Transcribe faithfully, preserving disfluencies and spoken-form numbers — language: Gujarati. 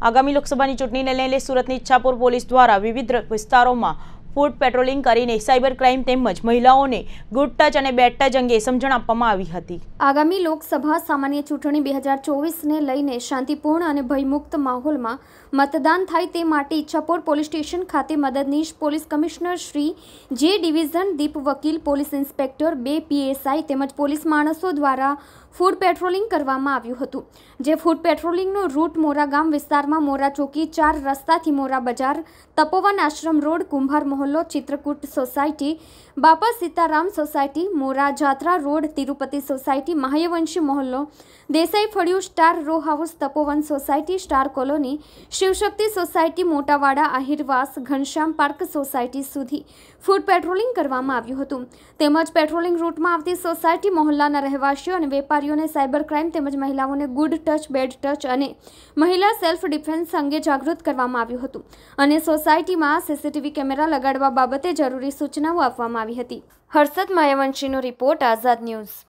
આગામી લોકસભાની ચૂંટણીને લઈને સુરતની ઈચ્છાપુર પોલીસ દ્વારા વિવિધ વિસ્તારોમાં ફૂટ પેટ્રોલિંગ કરીને સાયબર ક્રાઇમ તેમજ મહિલાઓને ગુડ ટચ અને બેડ ટચ અંગે સમજણ આપવામાં આવી હતી। આગામી લોકસભા સામાન્ય ચૂંટણી બે હજાર ચોવીસને લઈને શાંતિપૂર્ણ અને ભયમુક્ત માહોલમાં મતદાન થાય તે માટે ઈચ્છાપુર પોલીસ સ્ટેશન ખાતે મદદનીશ પોલીસ કમિશનર શ્રી જે ડિવિઝન દીપ વકીલ પોલીસ ઇન્સ્પેક્ટર બે પીએસઆઈ તેમજ પોલીસ માણસો દ્વારા ફૂડ પેટ્રોલિંગ કરવામાં આવ્યું હતું। જે ફૂડ પેટ્રોલિંગનો રૂટ મોરા ગામ વિસ્તારમાં મોરા ચોકી ચાર રસ્તાથી મોરા બજાર તપોવન આશ્રમ રોડ કુંભાર મહોલ્લો ચિત્રકૂટ સોસાયટી બાપા Sitaram society Mora Jatra road Tirupati society મહાયવંશી મહોલ્લો દેસાઈ ફળિયું star row house Tapovan society star colony Shivshakti society Motawada Ahirvas Ghanshyam park society સુધી ફૂડ પેટ્રોલિંગ કરવામાં આવ્યું હતું। તેમજ પેટ્રોલિંગ રૂટમાં આવતી સોસાયટી મહોલ્લાના રહેવાસીઓ અને વેપારીઓને સાયબર ક્રાઇમ તેમજ મહિલાઓને ગુડ ટચ બેડ ટચ અને મહિલા સેલ્ફ ડિફેન્સ અંગે જાગૃત કરવામાં આવ્યું હતું અને સોસાયટીમાં સીસીટીવી કેમેરા લગાડવા બાબતે જરૂરી સૂચનાઓ આપવામાં આવી હતી। હર્ષદ માયાવંશીનો રિપોર્ટ, આઝાદ ન્યૂઝ।